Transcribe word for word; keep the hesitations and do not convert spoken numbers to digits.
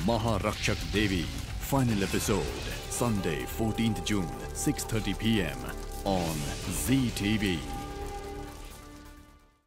Maharakshak Devi. Final episode, Sunday, fourteenth June, six thirty p m on Zee T V.